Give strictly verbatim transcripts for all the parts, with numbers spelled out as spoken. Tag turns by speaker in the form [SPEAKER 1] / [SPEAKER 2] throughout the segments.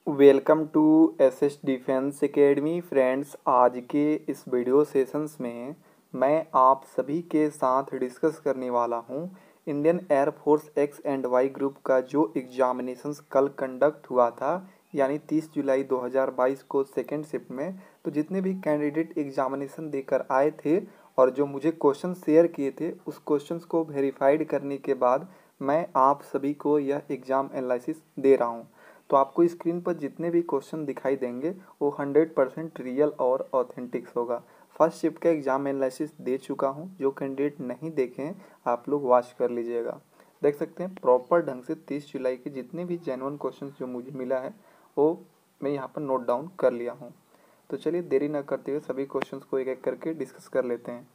[SPEAKER 1] Welcome to S S defence academy friends. आज के इस वीडियो सेशंस में मैं आप सभी के साथ डिस्कस करने वाला हूं Indian air force X and Y group का जो एग्जामिनेशंस कल कंडक्ट हुआ था, यानी तीस जुलाई दो हज़ार बाईस को सेकेंड शिफ्ट में। तो जितने भी कैंडिडेट एग्जामिनेशन देकर आए थे और जो मुझे क्वेश्चन शेयर किए थे, उस क्वेश्चंस को वेरीफाइड करने के बाद मैं आप सभी को यह एग्ज़ाम एनालिसिस दे रहा हूँ। तो आपको स्क्रीन पर जितने भी क्वेश्चन दिखाई देंगे वो हंड्रेड परसेंट रियल और ऑथेंटिक होगा। फर्स्ट शिफ्ट का एग्जाम एनालिसिस दे चुका हूँ, जो कैंडिडेट नहीं देखे हैं आप लोग वॉच कर लीजिएगा। देख सकते हैं प्रॉपर ढंग से तीस जुलाई के जितने भी जेन्युइन क्वेश्चन जो मुझे मिला है वो मैं यहाँ पर नोट डाउन कर लिया हूँ। तो चलिए देरी न करते हुए सभी क्वेश्चन को एक एक करके डिस्कस कर लेते हैं।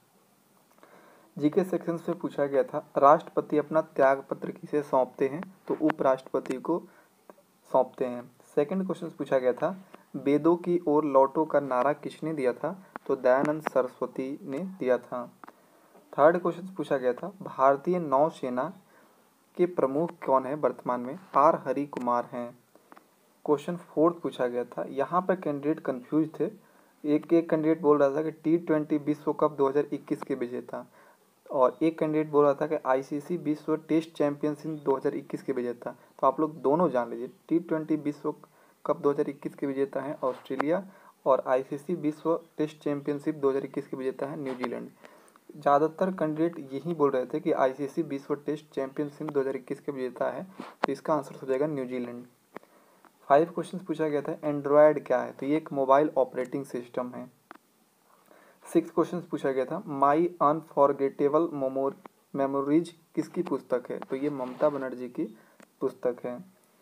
[SPEAKER 1] जीके सेक्शन से पूछा गया था, राष्ट्रपति अपना त्याग पत्र किसे सौंपते हैं? तो उपराष्ट्रपति को सौंपते हैं। सेकंड क्वेश्चन पूछा गया था, वेदों की ओर लौटो का नारा किसने दिया था? तो दयानंद सरस्वती ने दिया था। थर्ड क्वेश्चन पूछा गया था, भारतीय नौसेना के प्रमुख कौन है वर्तमान में? आर हरि कुमार हैं। क्वेश्चन फोर्थ पूछा गया था, यहाँ पर कैंडिडेट कंफ्यूज थे। एक एक कैंडिडेट बोल रहा था कि टी ट्वेंटी विश्व कप दो हज़ार इक्कीस के विजेता, और एक कैंडिडेट बोल रहा था कि आईसीसी विश्व टेस्ट चैंपियनशिप दो हज़ार इक्कीस के विजेता। तो आप लोग दोनों जान लीजिए, टी ट्वेंटी विश्व कप दो हज़ार इक्कीस के विजेता हैं ऑस्ट्रेलिया, और आईसीसी विश्व टेस्ट चैंपियनशिप दो हज़ार इक्कीस के विजेता है न्यूजीलैंड। ज़्यादातर कैंडिडेट यही बोल रहे थे कि आईसीसी विश्व टेस्ट चैंपियनशिप दो हज़ार इक्कीस के विजेता है, तो इसका आंसर हो जाएगा न्यूजीलैंड। फाइव क्वेश्चन पूछा गया था, एंड्रॉयड क्या है? तो ये एक मोबाइल ऑपरेटिंग सिस्टम है। सिक्स क्वेश्चन पूछा गया था, माई अनफॉरगेटेबल मेमोरीज किसकी पुस्तक है? तो ये ममता बनर्जी की पुस्तक है।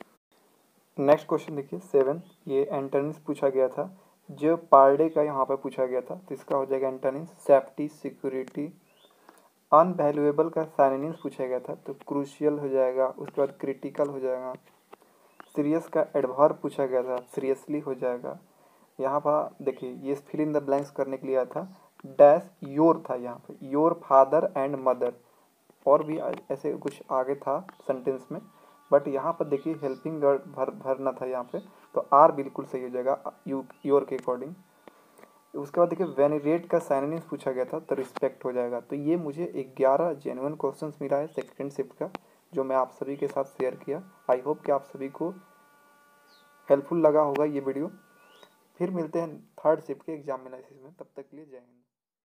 [SPEAKER 1] नेक्स्ट क्वेश्चन देखिए सेवन, ये एंटोनिम्स पूछा गया था, जो पार्डे का यहाँ पर पूछा गया था, तो इसका हो जाएगा एंटोनिम्स सेफ्टी, सिक्योरिटी। अनवैल्यूएबल का सिनोनिम्स पूछा गया था, तो क्रूशियल हो जाएगा, उसके बाद क्रिटिकल हो जाएगा। सीरियस का एडवर्ब पूछा गया था, सीरियसली हो जाएगा। यहाँ पर देखिए ये फिल इन द ब्लैंक्स करने के लिए आया था, डैश योर था यहाँ पे, योर फादर एंड मदर, और भी ऐसे कुछ आगे था सेंटेंस में, बट यहाँ पर देखिए हेल्पिंग वर्ड भर भरना था यहाँ पे, तो आर बिल्कुल सही हो जाएगा यू योर के अकॉर्डिंग। उसके बाद देखिए वेनिरेट का साइनोनिम्स पूछा गया था, तो रिस्पेक्ट हो जाएगा। तो ये मुझे ग्यारह जेन्युइन क्वेश्चन मिला है सेकेंड शिफ्ट का, जो मैं आप सभी के साथ शेयर किया। आई होप कि आप सभी को हेल्पफुल लगा होगा ये वीडियो। फिर मिलते हैं थर्ड शिफ्ट के एग्जाम एनालिसिस में, तब तक के लिए जय हिंद।